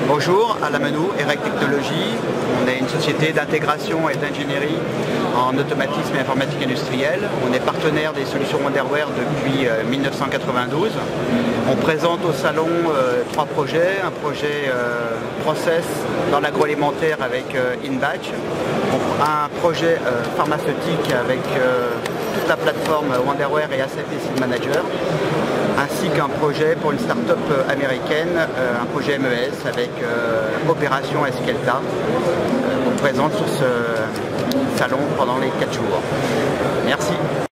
Bonjour, Alain Menou, Erec Technologies. On est une société d'intégration et d'ingénierie en automatisme et informatique industrielle. On est partenaire des solutions Wonderware depuis 1992. On présente au salon trois projets. Un projet process dans l'agroalimentaire avec InBatch, un projet pharmaceutique avec toute la plateforme Wonderware et SAP Seed Manager, ainsi qu'un projet pour une start-up américaine, un projet MES avec Opération Eskelta, qu'on présente sur ce salon pendant les 4 jours. Merci.